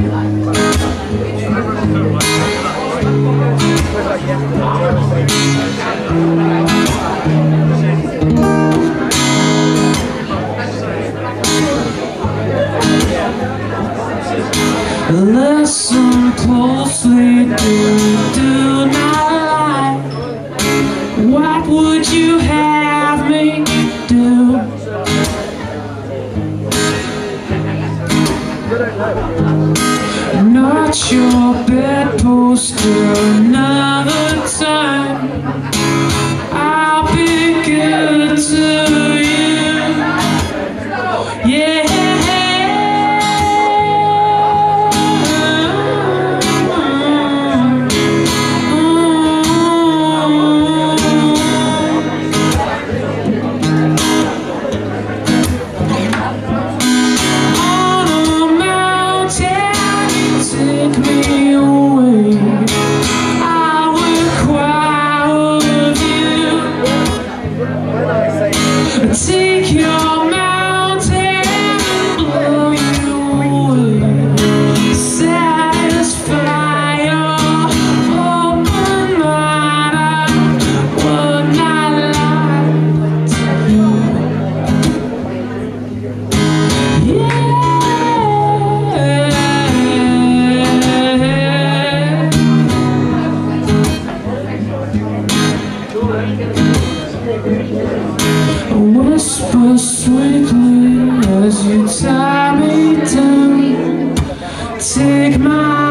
Listen closely, do not lie. What would you have me do? Not your bedpost another time. I'll be good to you, yeah. Take your mountain and blow you away. Satisfy your open mind. I would not lie to you. Yeah. Whisper sweetly as you tie me down. Take my